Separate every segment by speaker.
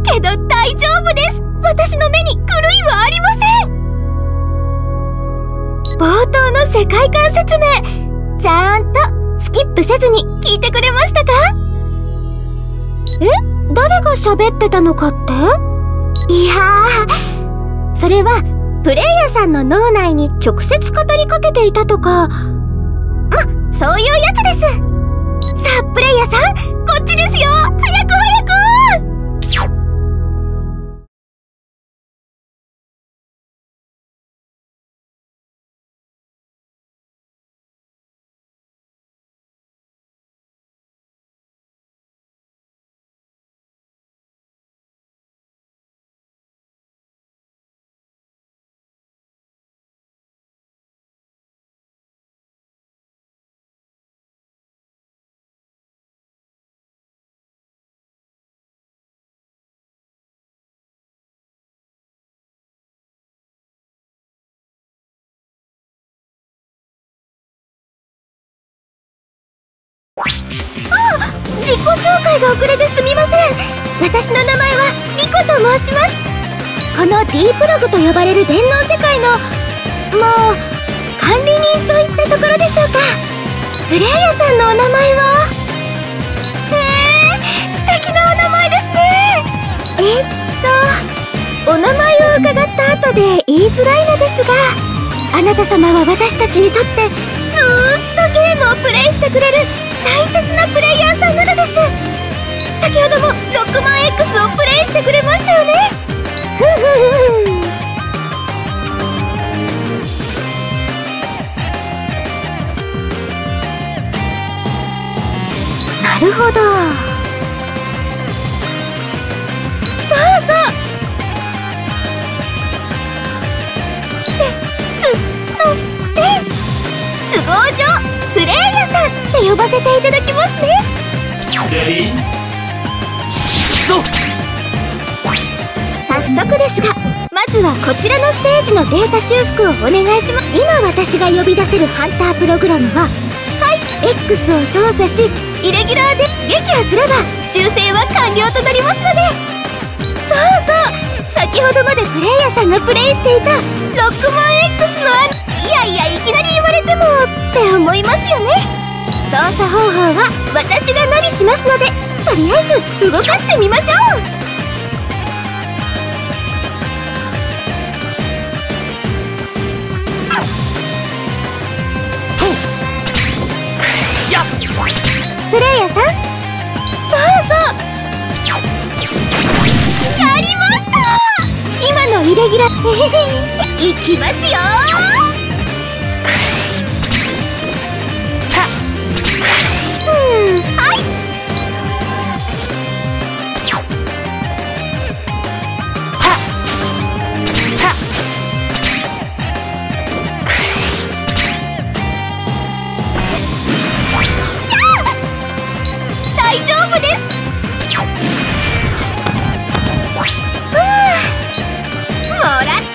Speaker 1: けど大丈夫です。私の目に狂いはありません。冒頭の世界観説明、ちゃんとスキップせずに聞いてくれましたか？誰が喋ってたのかって？いやー、それはプレイヤーさんの脳内に直接語りかけていたとか、そういうやつです。さあプレイヤーさん、こっちですよ。早く早く。自己紹介が遅れてすみません。私の名前はリコと申します。この D プログと呼ばれる電脳世界の管理人といったところでしょうか。プレイヤーさんのお名前は？素敵なお名前ですね。お名前を伺った後で言いづらいのですが、あなた様は私たちにとってずーっとゲームをプレイしてくれる大切なプレイヤーさんなのです。先ほどもロックマン X をプレイしてくれましたよね。なるほど。そうそう。都合上プレイヤーさんって呼ばせていただきますね。早速ですが、まずはこちらのステージのデータ修復をお願いします。今私が呼び出せるハンタープログラムは、X を操作しイレギュラーで撃破すれば修正は完了となりますので。そうそう、先ほどまでプレイヤーさんがプレイしていたロックマン X のいきなり言われてもって思いますよね。操作方法は私がナビしますので、とりあえず動かしてみましょう。プレイヤーさん、そうやりました。今のイレギュラーいきますよ。大丈夫です。もらった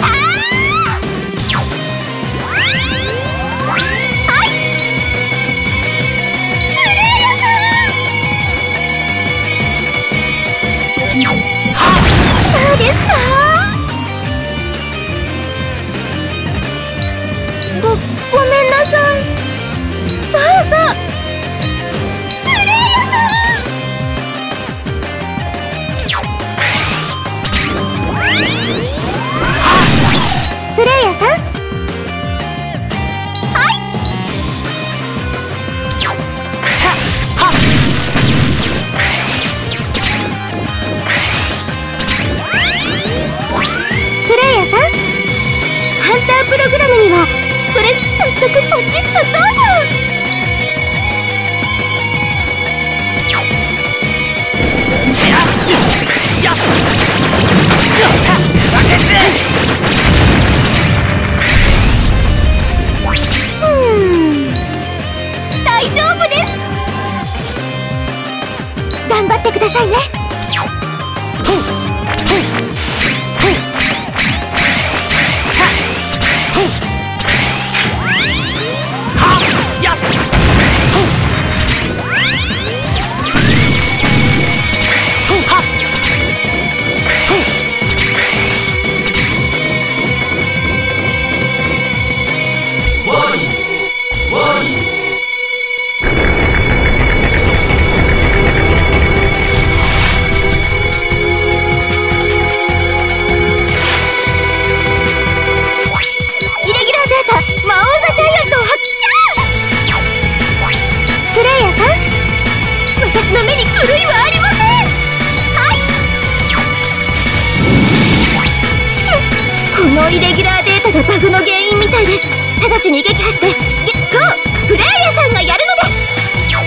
Speaker 1: どうですか？ごめんなさい。そうプレイヤーさん。プレイヤーさん、ハンタープログラムにはそれ早速ポチッとどうぞ。大丈夫です。頑張ってくださいね。 イレギュラーデータがバグの原因みたいです。直ちに撃破してゴー。プレイヤーさんがやるのです。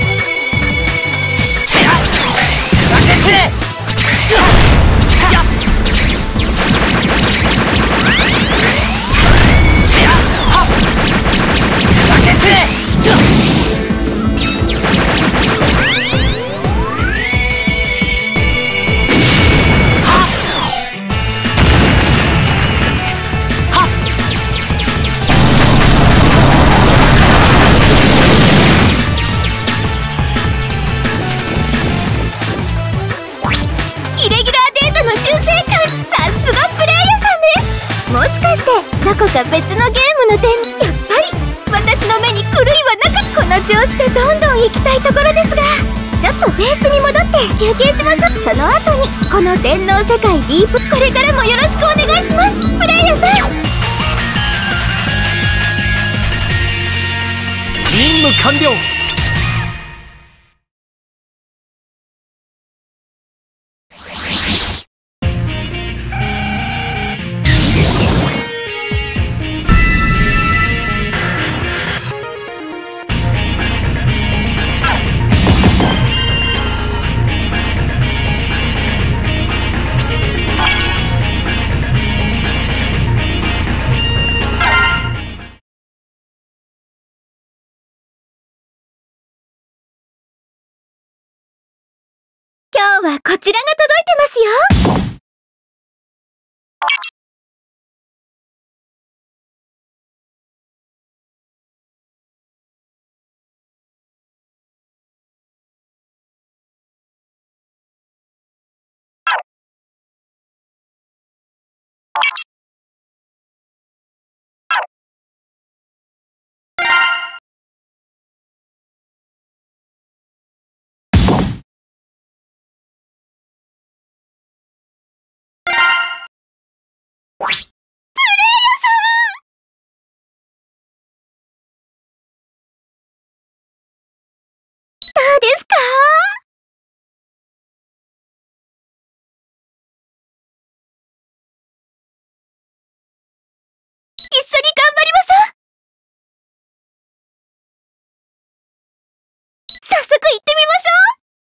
Speaker 1: イレギュラーデータの修正感、さすがプレイヤーさんです。もしかしてどこか別のゲームの点。やっぱり私の目に狂いはなかった。この調子でどんどん行きたいところですが、ちょっとベースに戻って休憩しましょう。その後にこの電脳世界ディープ、これからもよろしくお願いします。プレイヤーさん、
Speaker 2: 任務完了。
Speaker 1: 今日はこちらが届いてますよ。プレイヤーさん、どうですか？一緒に頑張りましょう。早速行ってみましょう。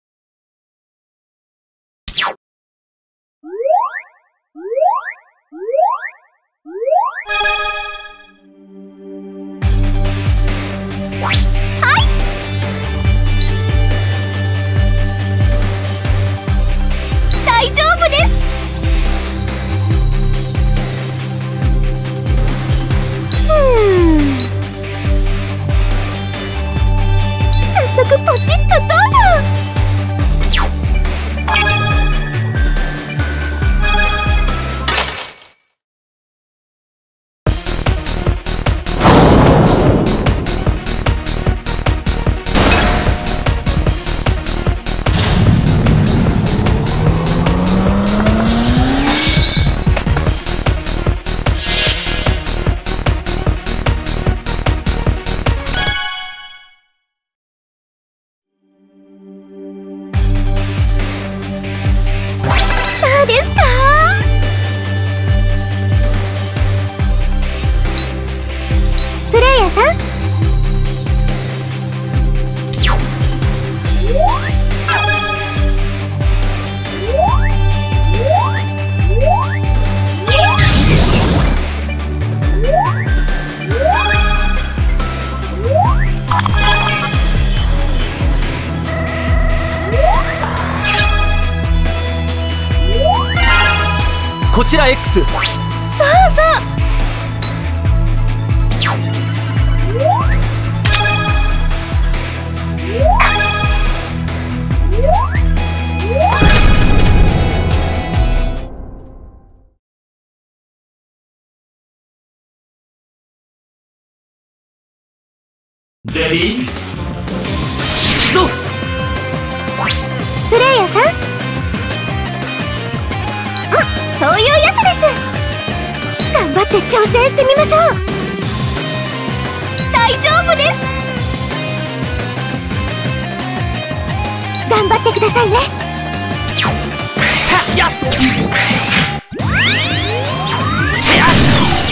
Speaker 1: 大丈夫です。早速ポチッとどうぞ。どうですか？プレイヤーさん、
Speaker 2: こちら X。
Speaker 1: そうそう。
Speaker 2: レディーそう。
Speaker 1: プレイヤーさん、そういうやつです。頑張って挑戦してみましょう。大丈夫です。頑張ってくださいね。
Speaker 2: やっ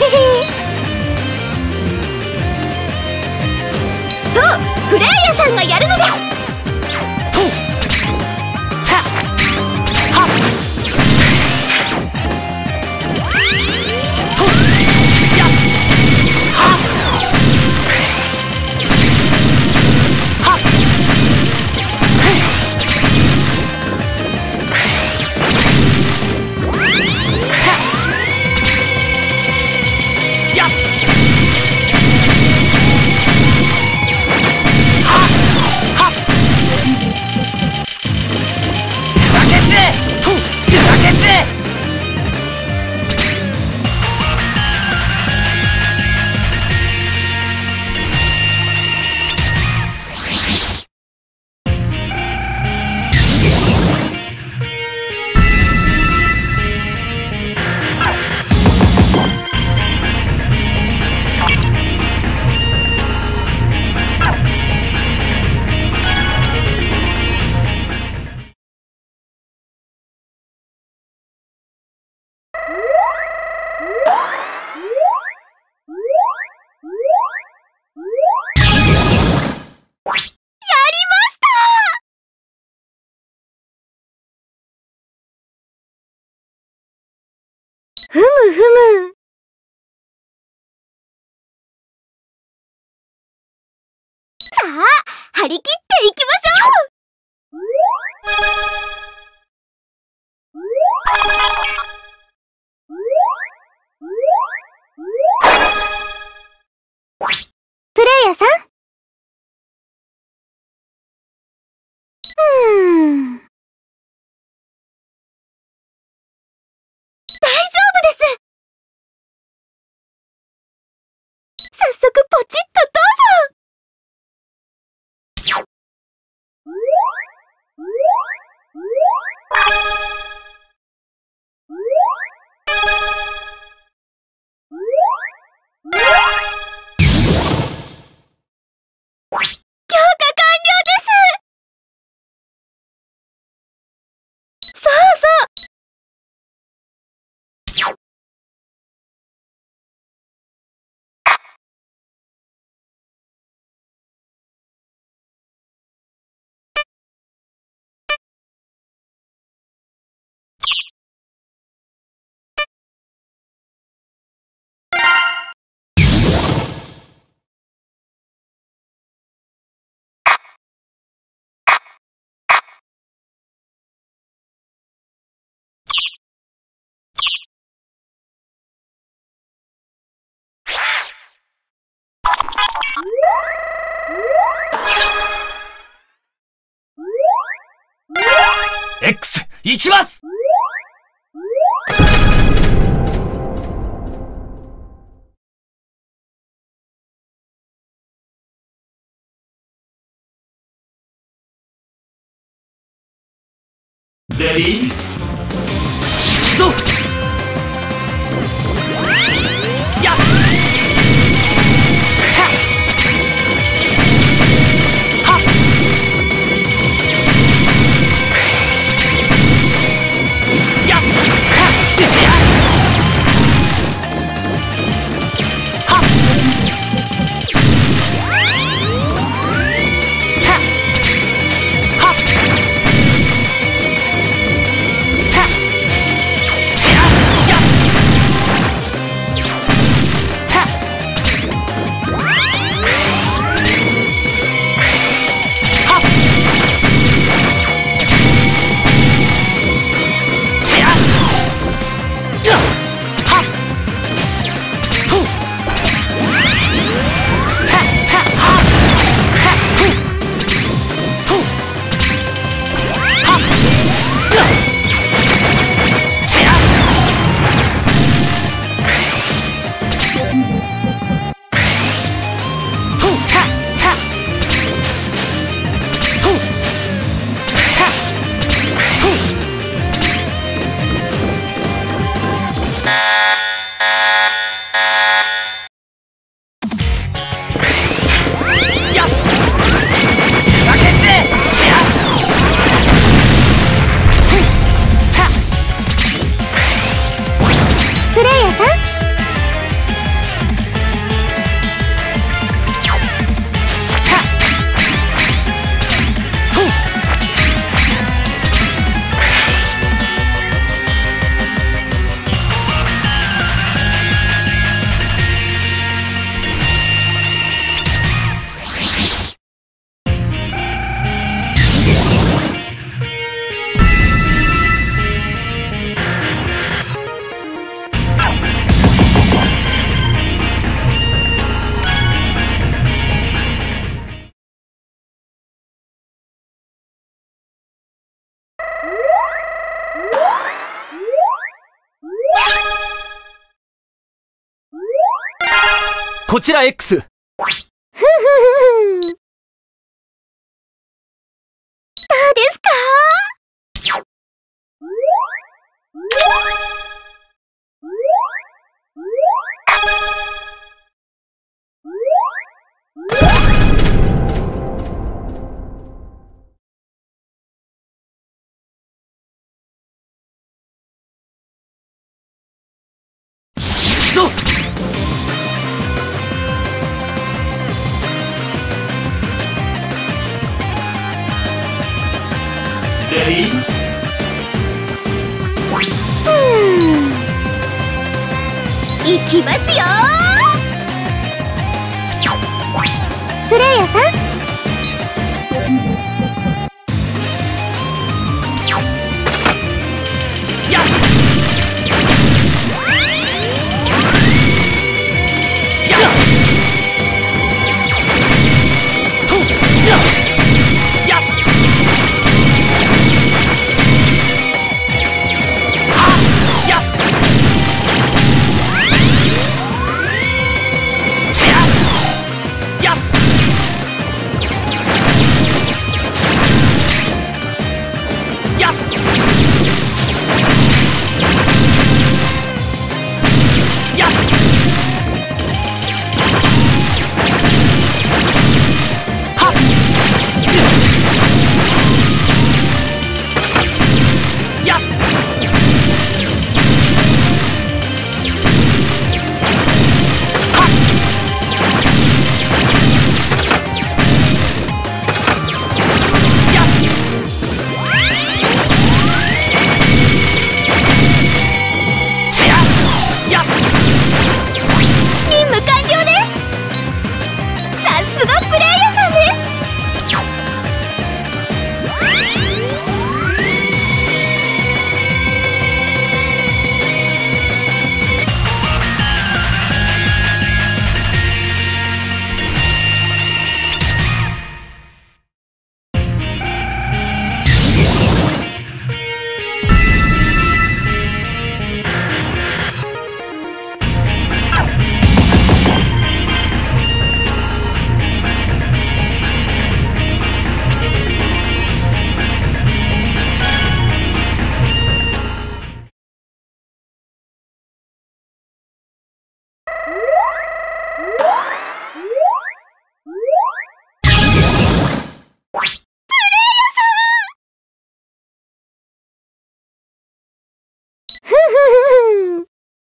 Speaker 1: そうフレイヤさんがやるのです。ふむふむ。さあ、張り切っていきましょう。プレイヤーさん。大丈夫です。早速ポチッとどうぞ。強化完了です。そうそう。
Speaker 2: X 行きます。レディーゴー。 こちら X。
Speaker 1: ふふふふ。どうですか？
Speaker 2: そう。レディー。
Speaker 1: いきますよ。プレイヤーさん、
Speaker 2: やっやっとやっやっはやっやっやっやっはっやっはっやっやっ
Speaker 1: 任務完了です。さすがプレイヤーさんです。ふふふふ。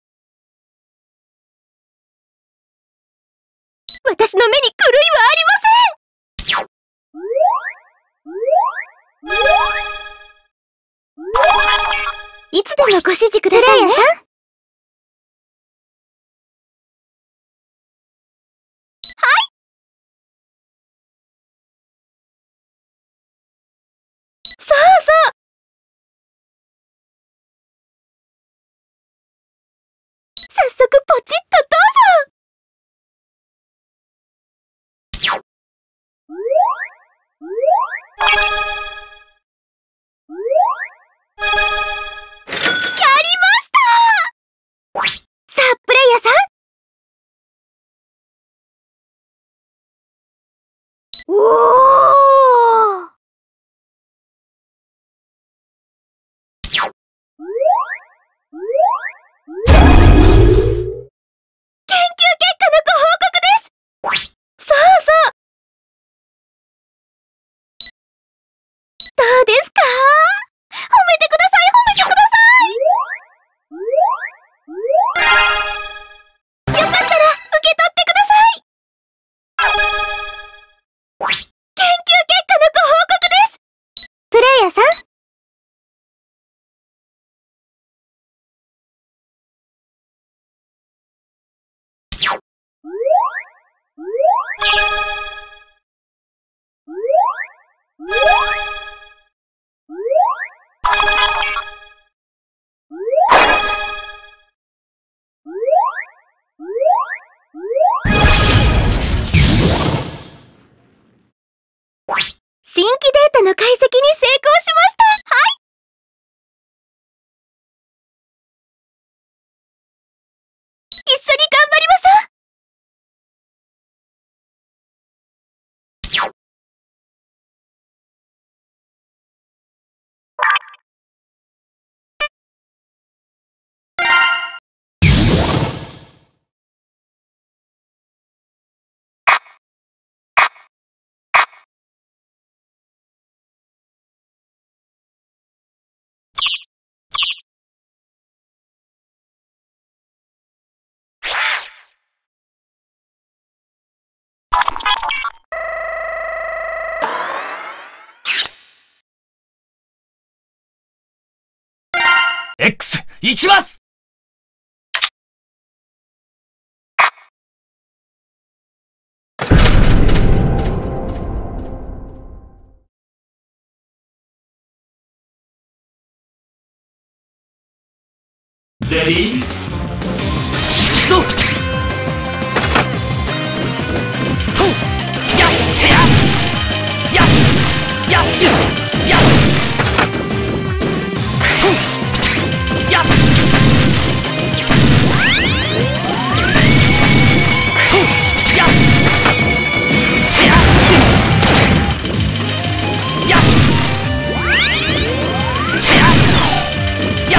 Speaker 1: 私の目に狂いはありません。いつでもご指示くださいね。そうそう。早速ポチッとどうぞ。やりました。さあ、プレイヤーさん。おー。研究結果のご報告です。そうそう。どうですか？褒めてください、褒めてください。よかったら受け取ってください。研究結果のご報告です。プレイヤーさん。新規データの解析に成功しました。はい。一緒に頑張りましょう。
Speaker 2: X 行きます。レディーそうとやっちゃややややとやとやちゃやちゃや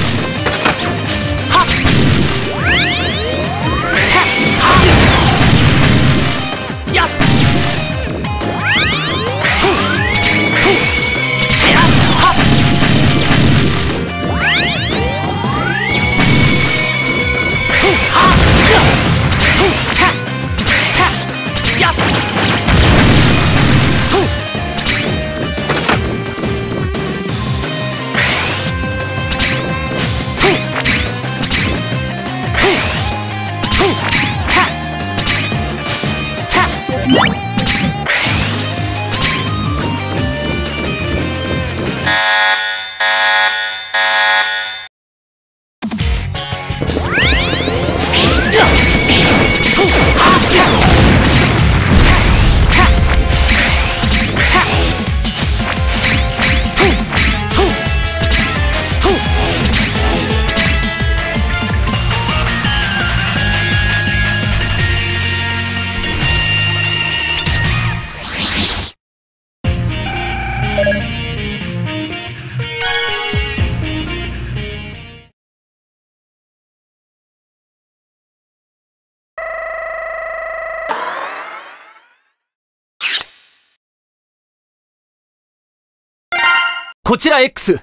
Speaker 2: こちら X。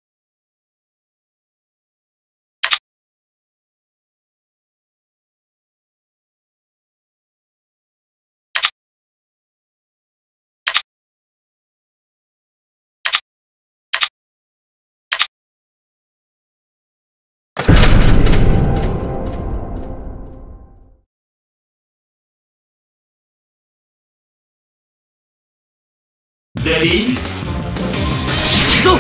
Speaker 2: レディーそう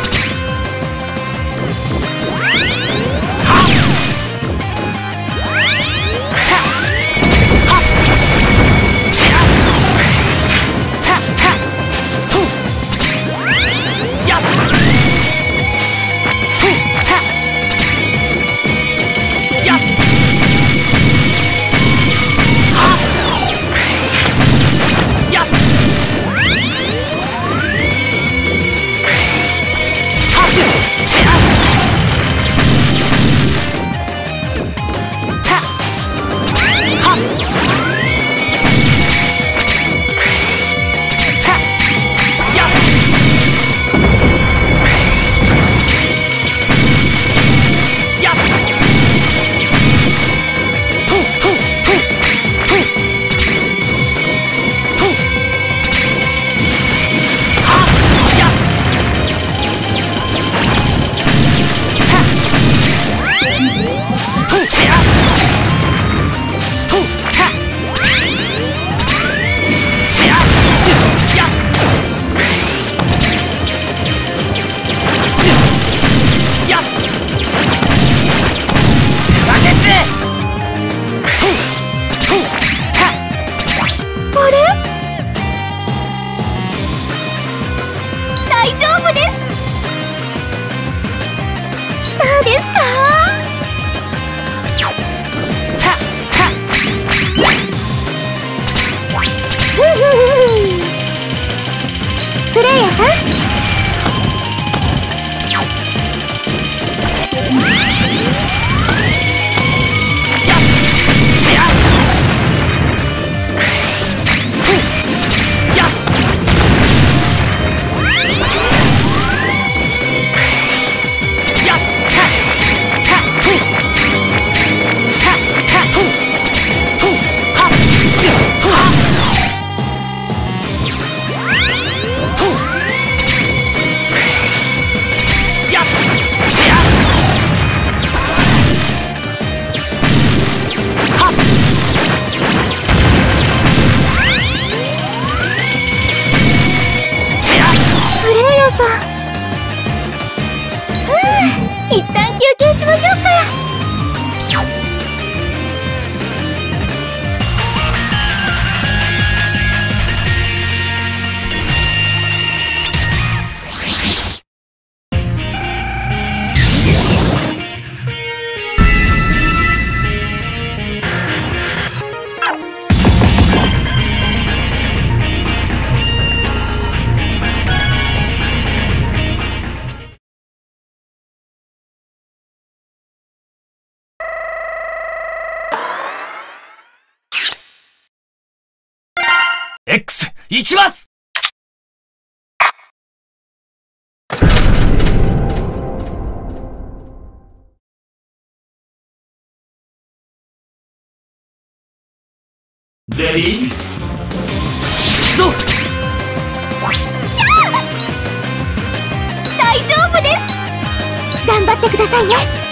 Speaker 2: X 行きます。レディー、行くぞ。
Speaker 1: 大丈夫です。頑張ってくださいね。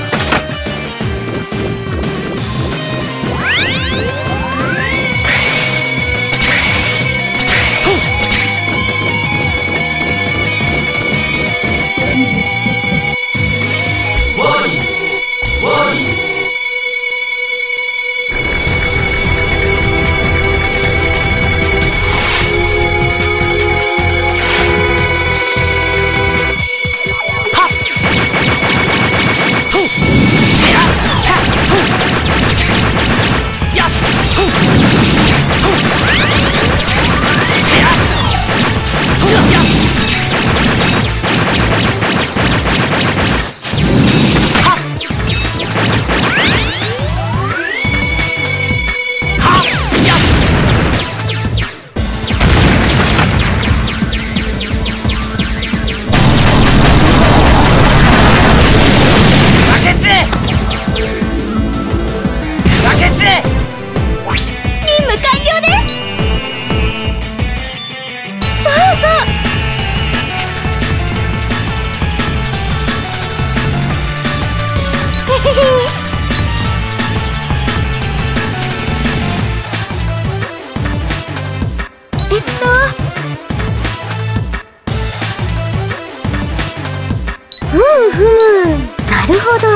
Speaker 1: なるほど。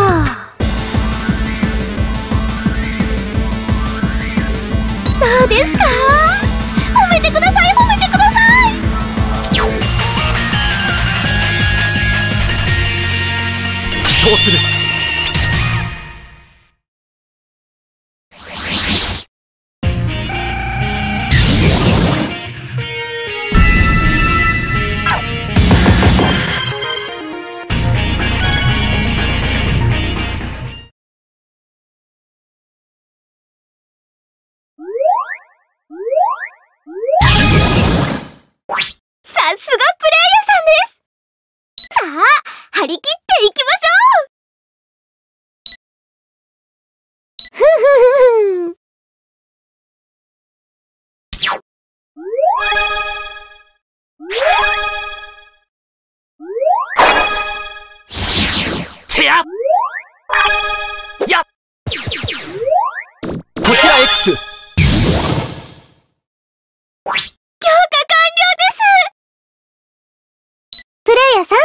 Speaker 1: どうですか？褒めてください、褒めてください。
Speaker 2: 祈祷する。
Speaker 1: さすがプレイヤーさんです。さあ、張り切っていきましょう。ふふふふ。
Speaker 2: てややこちら X。
Speaker 1: 強化完了です。プレイヤーさん。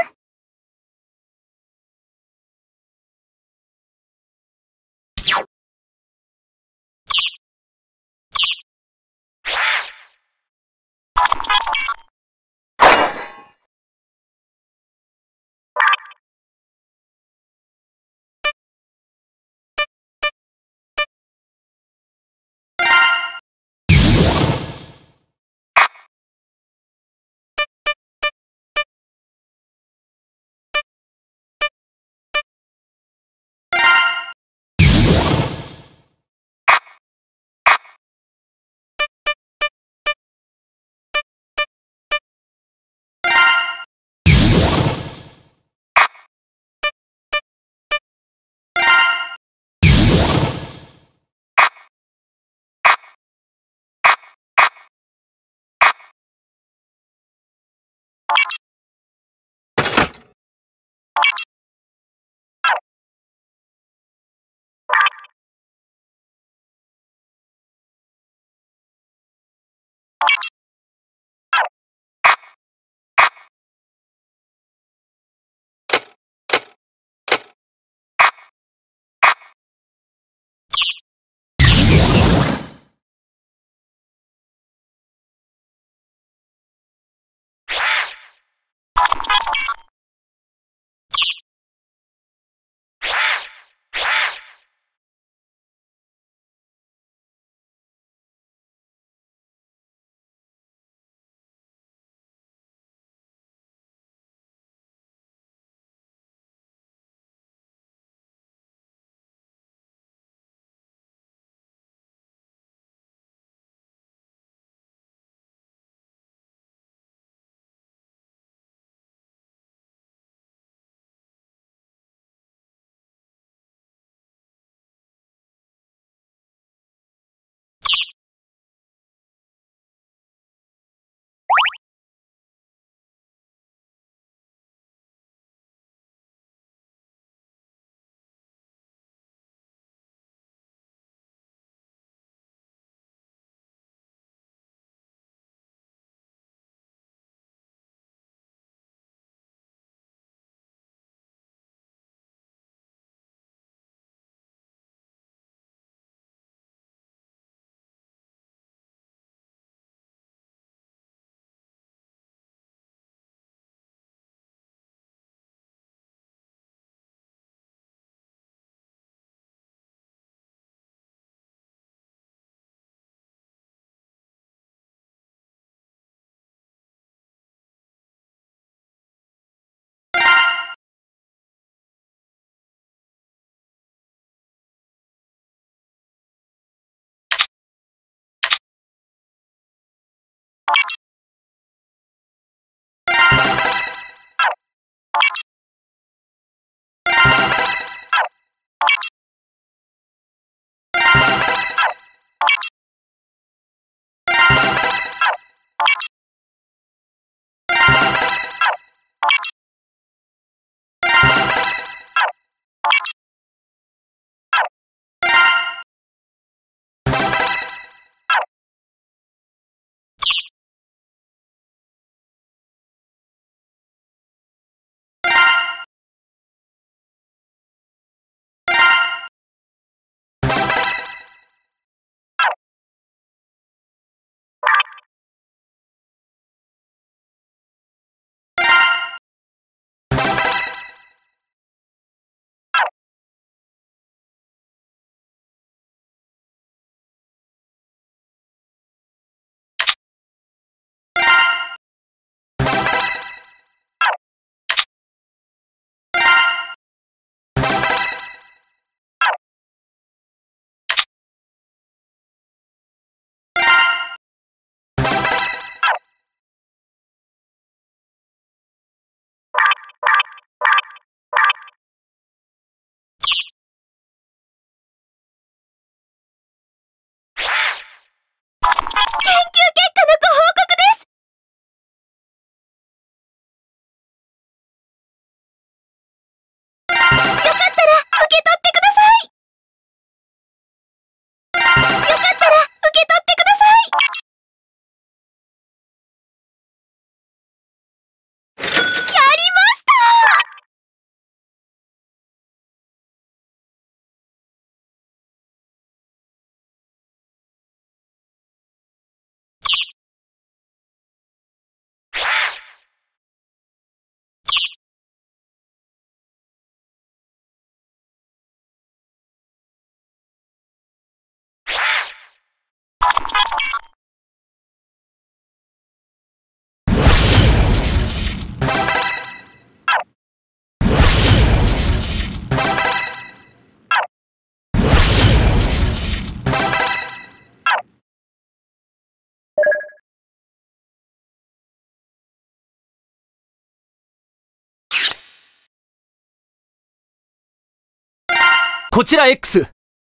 Speaker 2: こちら X。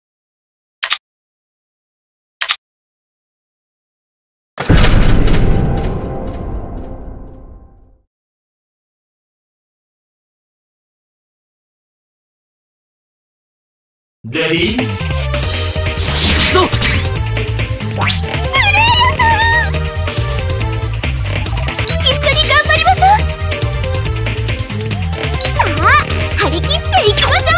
Speaker 2: レディーそう。
Speaker 1: 一緒に頑張りましょう。さあ張り切っていきましょう。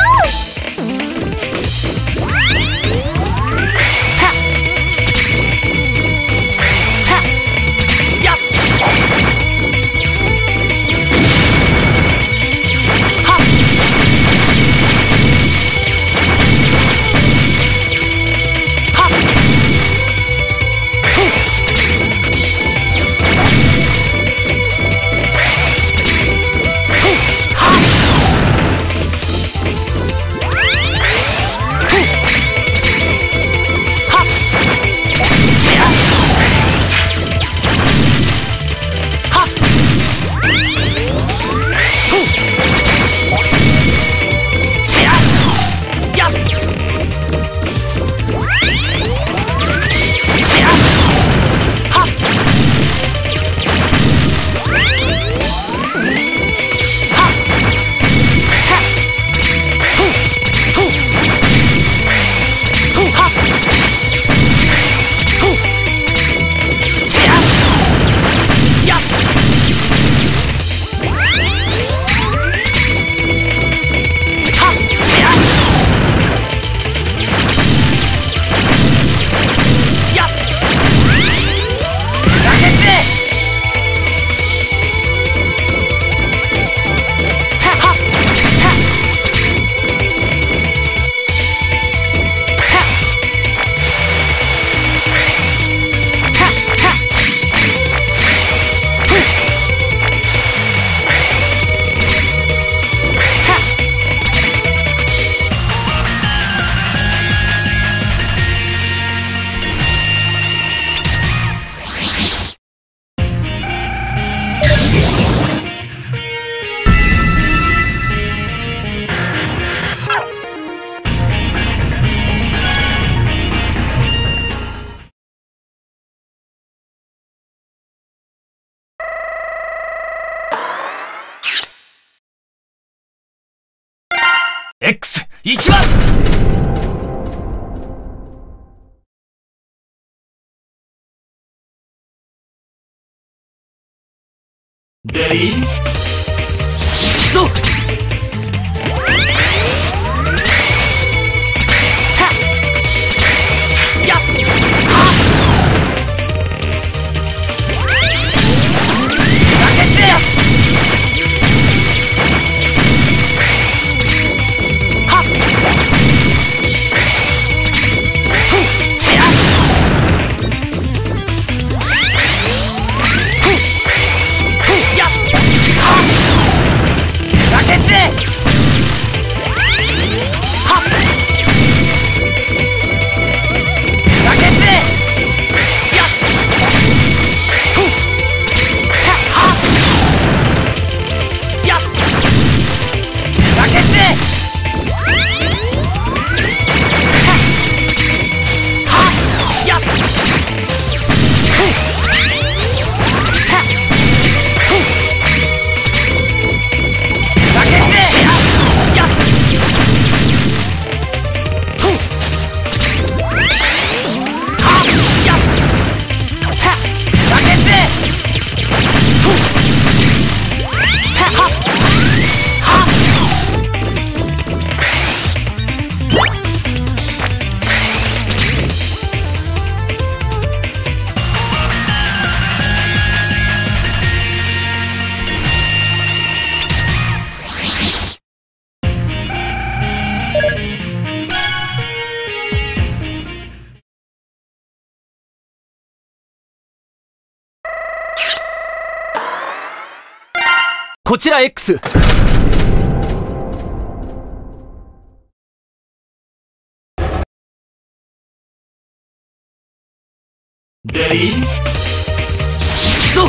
Speaker 2: X 行きます。レディーそう。こちら X。レディーそう。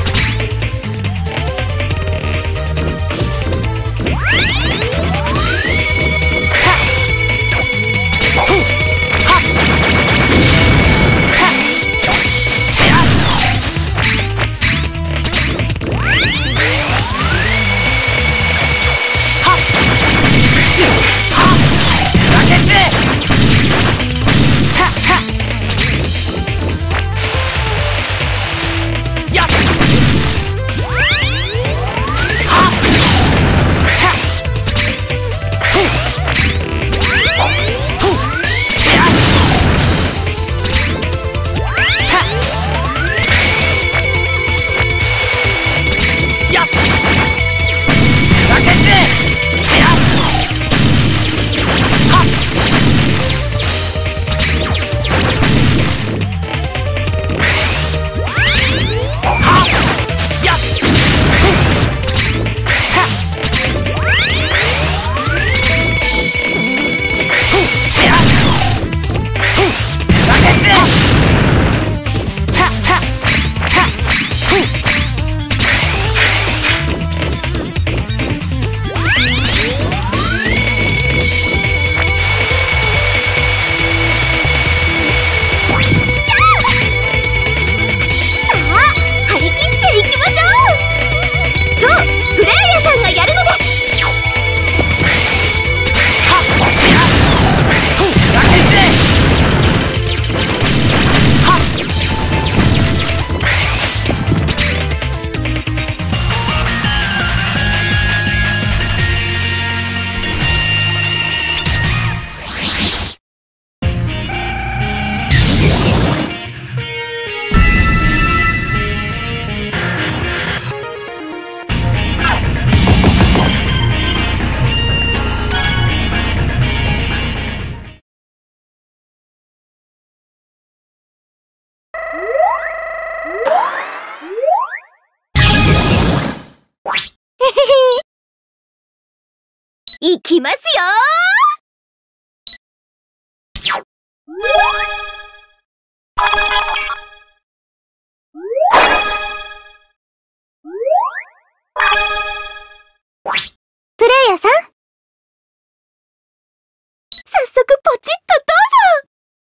Speaker 1: いきますよー。プレイヤーさん、早速ポチッとどうぞ。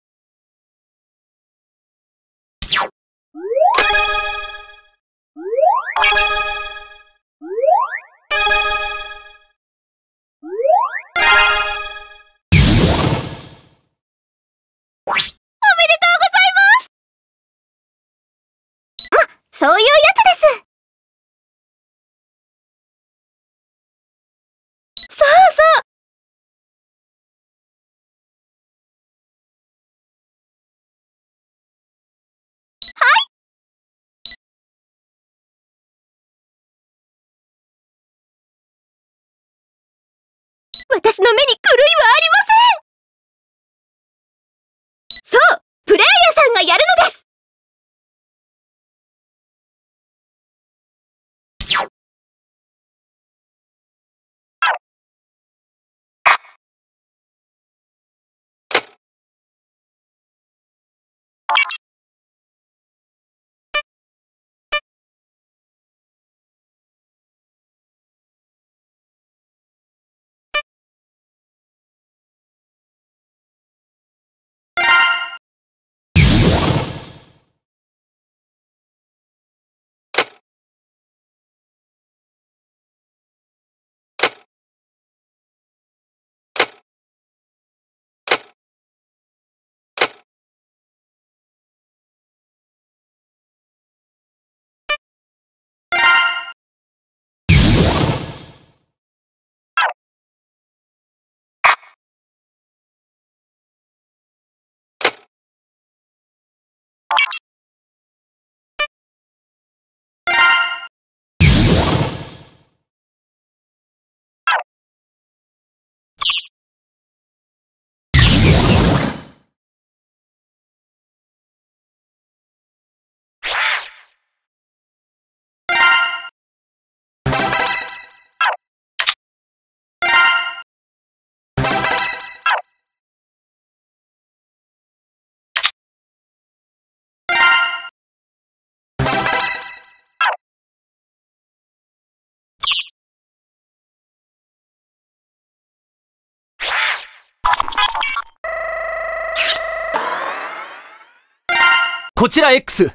Speaker 1: おめでとうございます。そういうやつです。そうそう。はい。私の目に狂いはありません。そう、プレイヤーさんがやるのです。
Speaker 2: こちら X。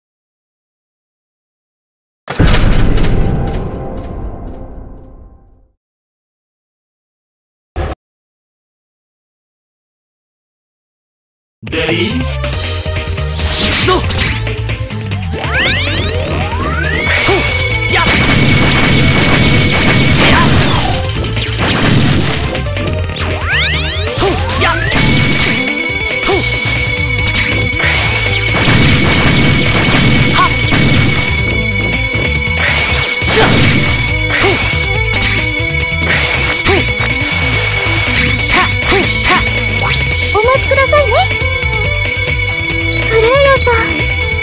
Speaker 2: レディーゴー。とやっやとやとはっやとたとた。
Speaker 1: お待ちくださいね。プレイヤーさん。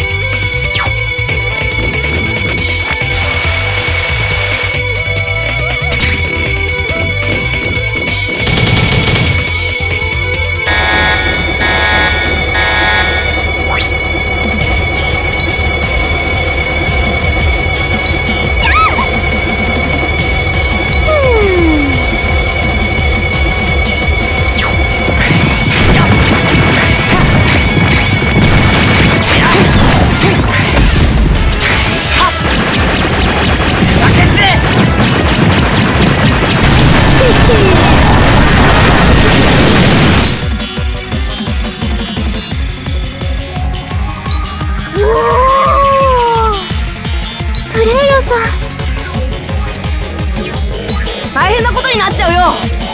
Speaker 3: 大変なことになっちゃうよ。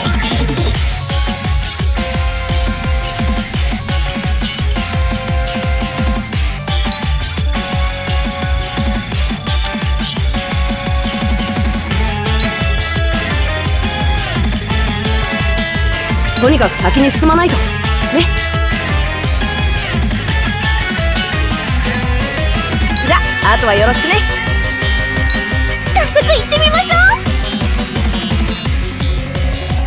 Speaker 3: とにかく先に進まないとね。じゃあ、あとはよろしくね。
Speaker 1: 早速行ってみましょう。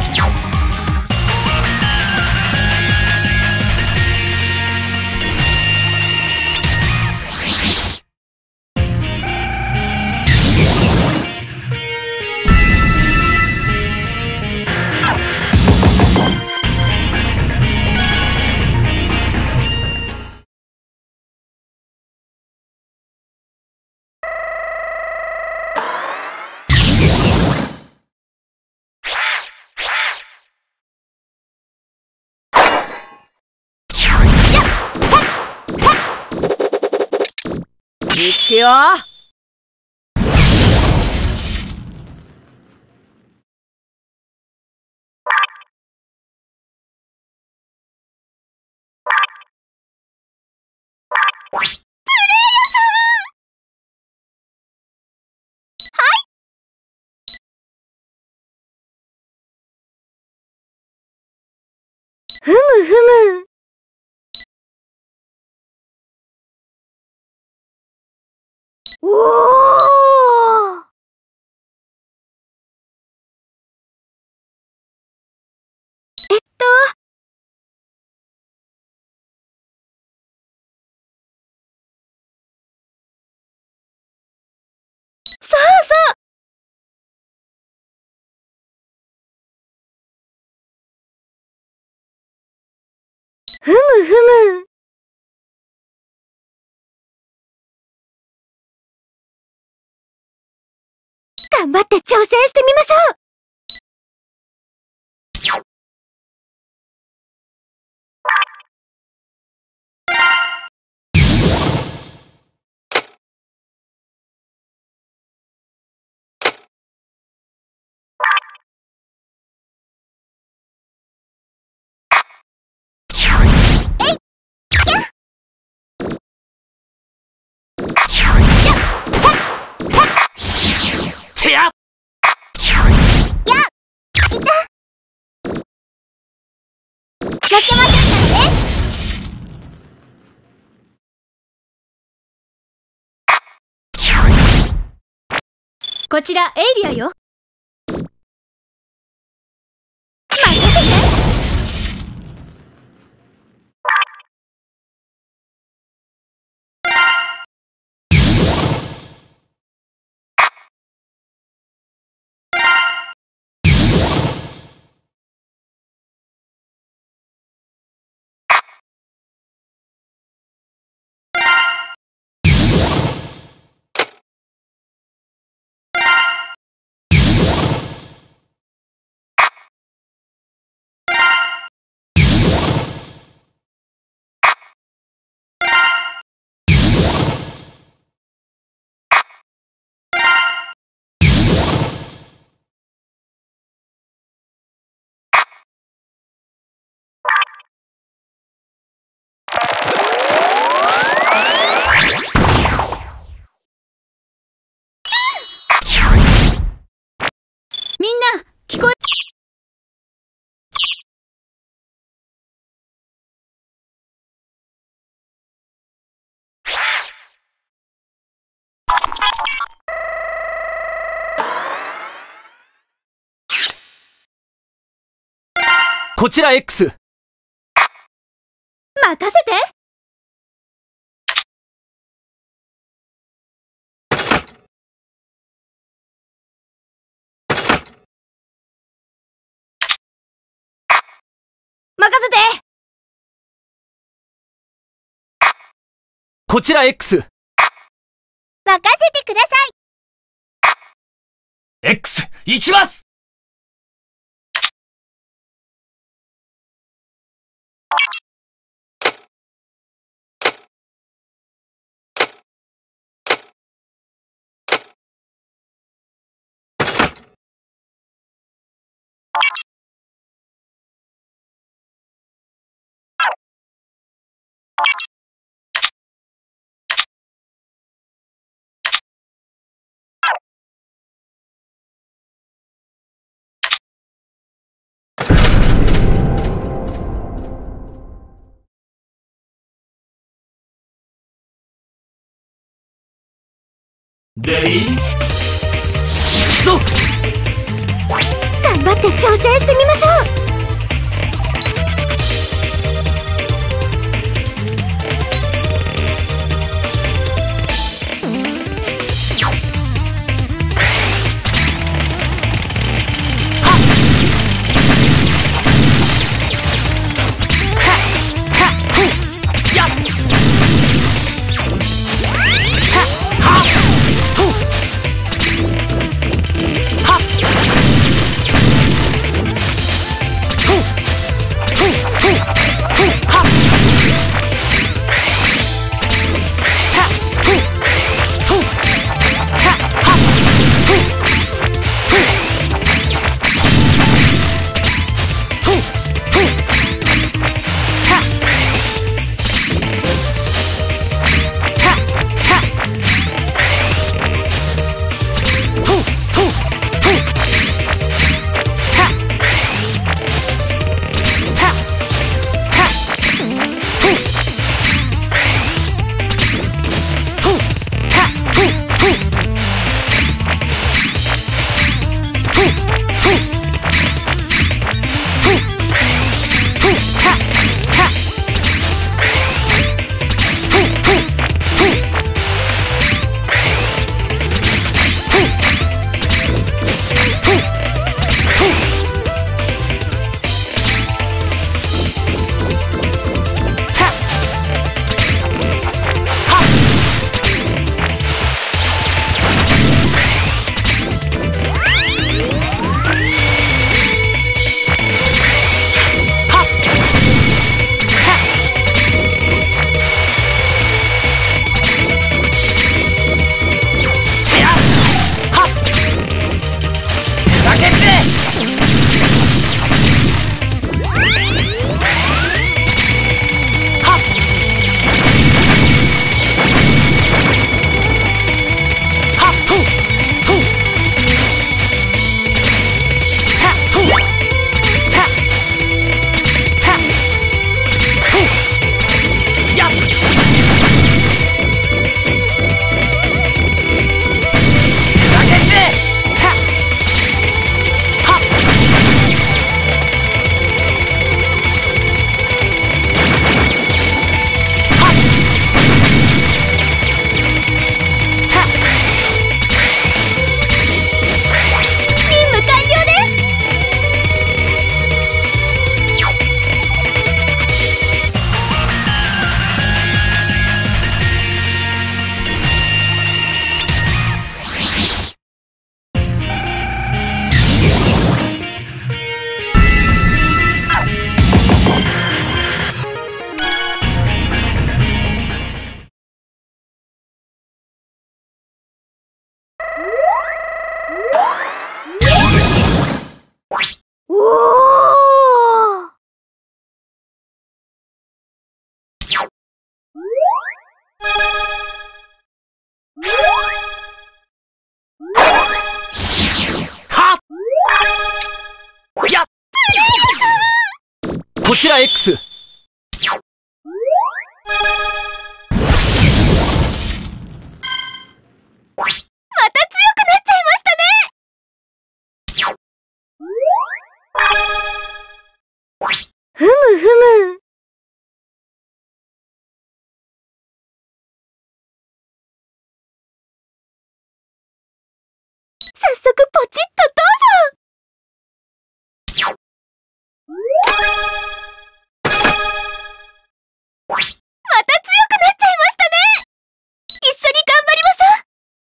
Speaker 3: いくよ。
Speaker 1: ふむふむ。おー。そうそう。ふむふむ。頑張って挑戦してみましょう。
Speaker 2: てや。
Speaker 1: 負けませんからね。こちらエイリアよ。任せて。みんな聞こえ。
Speaker 2: こちら X。
Speaker 1: 任せて。任せて。
Speaker 2: こちら X。
Speaker 1: 任せてください。
Speaker 2: X 行きます。レイそう。
Speaker 1: 頑張って挑戦してみましょう。
Speaker 2: こちら X。
Speaker 1: また強くなっちゃいましたね。ふむふむ。早速ポチッとどうぞ。また強くなっちゃいましたね。一緒に頑張りましょう。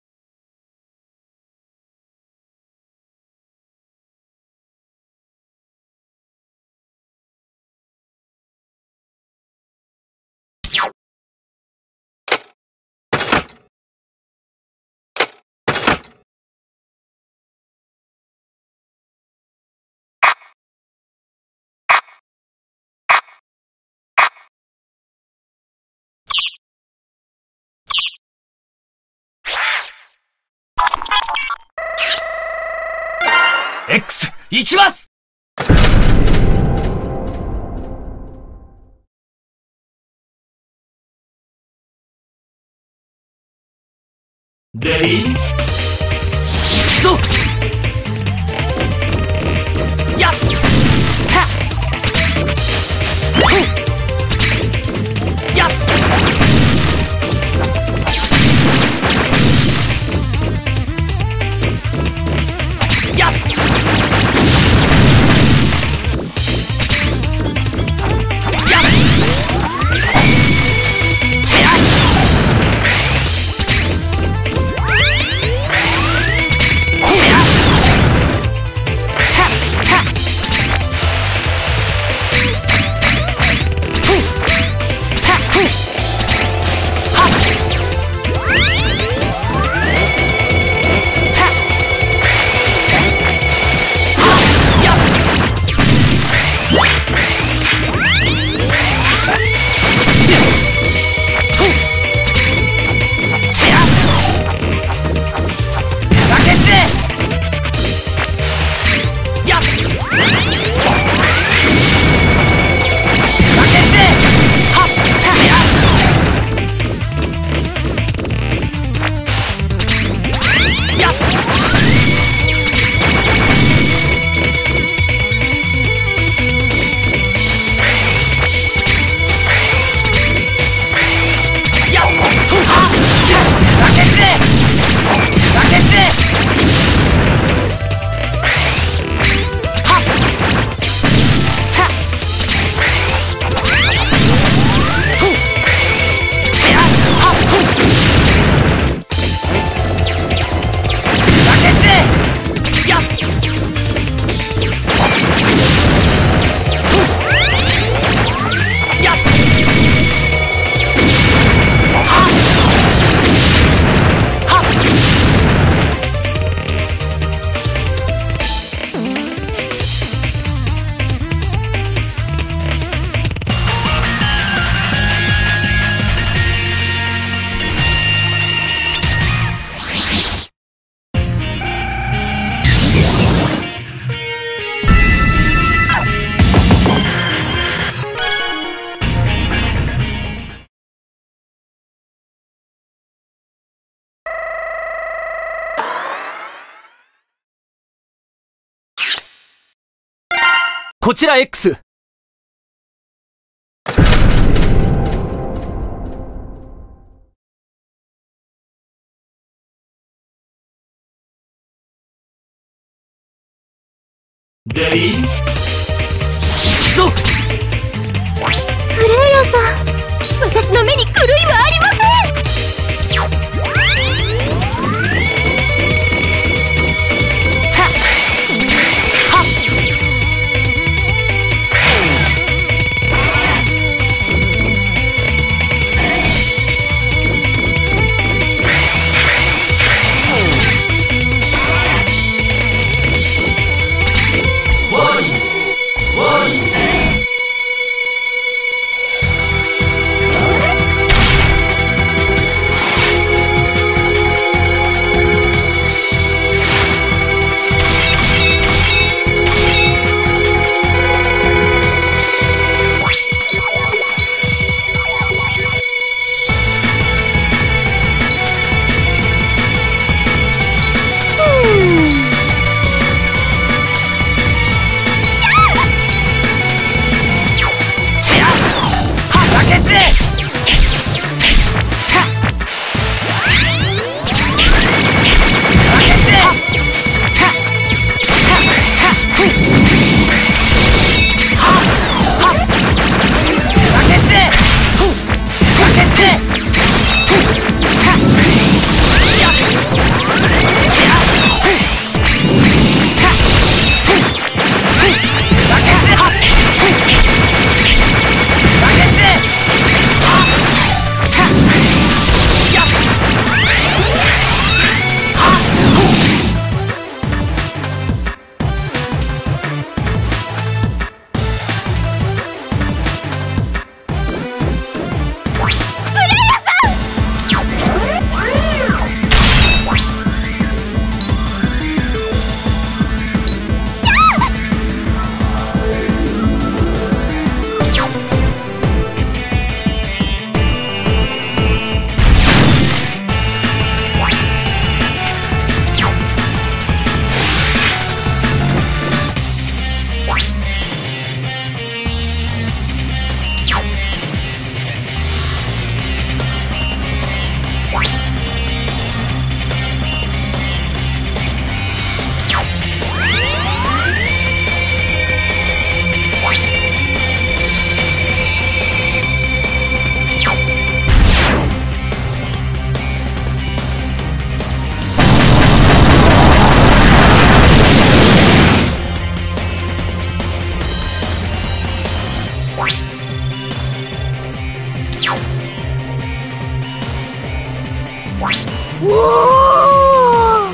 Speaker 2: X 行きます。レディーそう。やったとやっやっこちら X。 レディーそう。
Speaker 1: フレイヤさん、私の目に狂いはありません。 おお。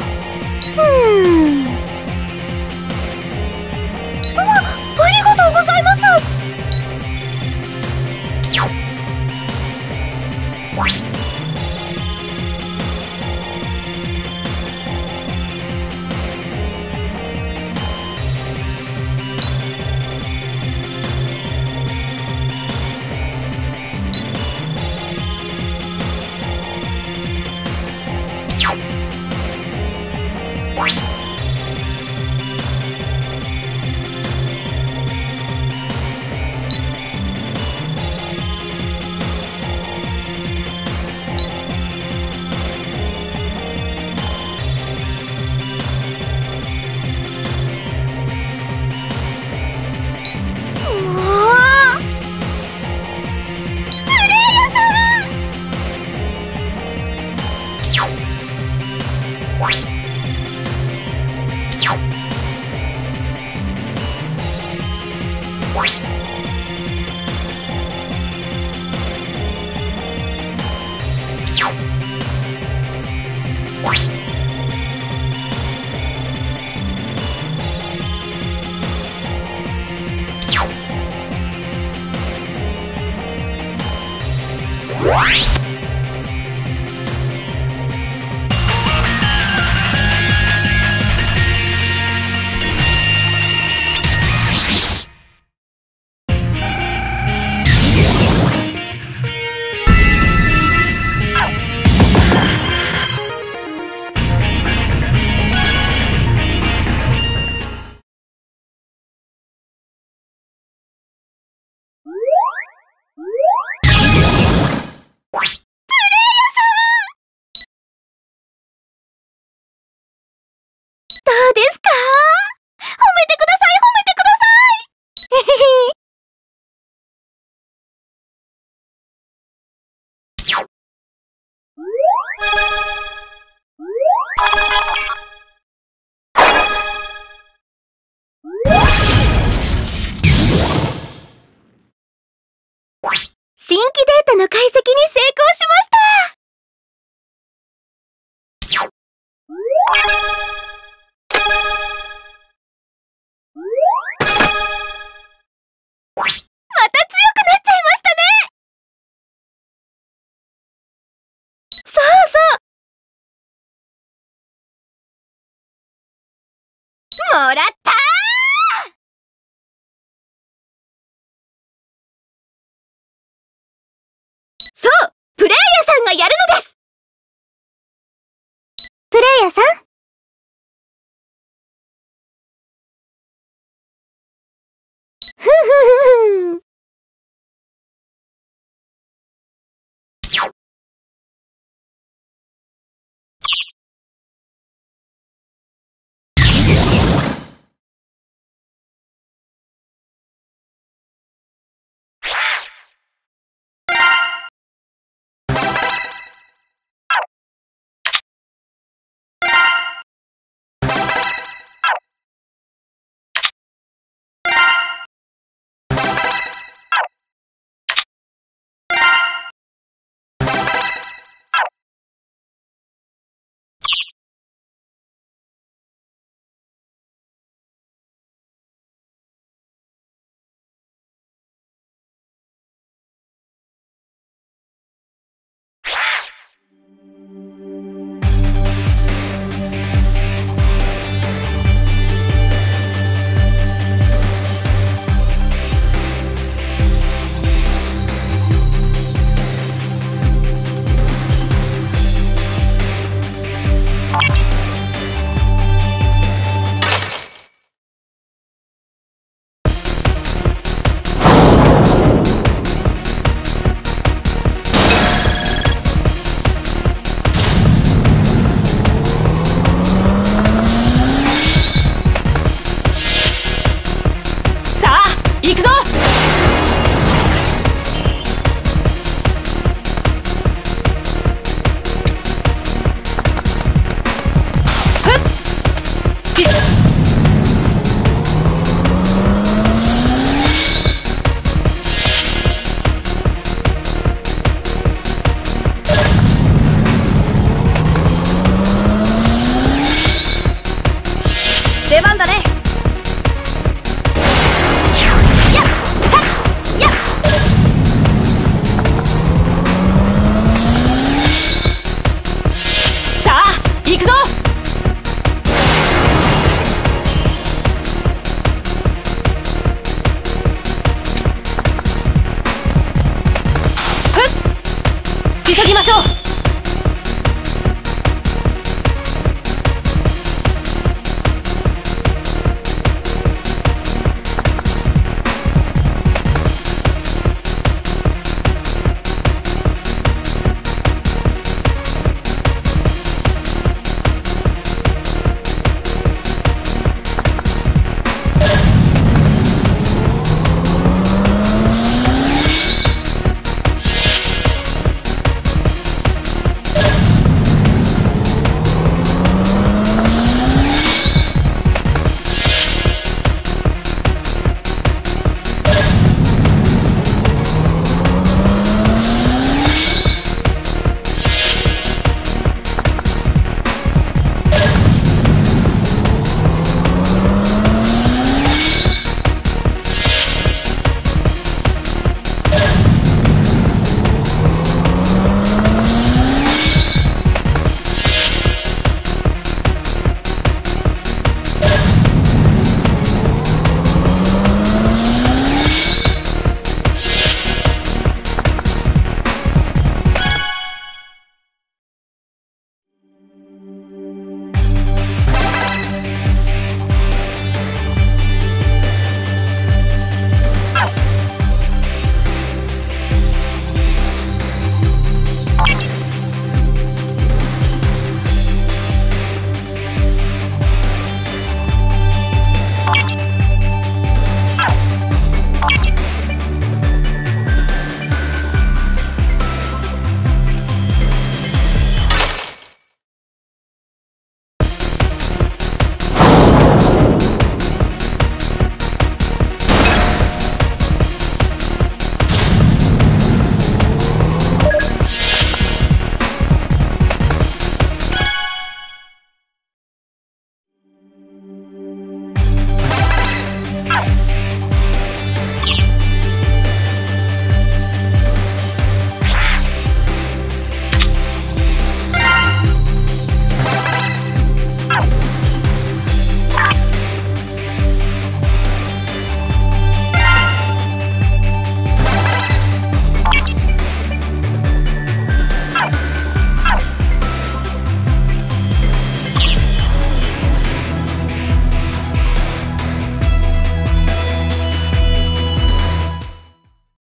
Speaker 1: ありがとうございます。どうですか？褒めてください、褒めてください。へへへ。新規データの解析に成功しました。また強くなっちゃいましたね。そうそう。もらったー。そう、プレイヤさんがやるのです。プレイヤさん。ふふふふ。
Speaker 3: 急ぎましょう。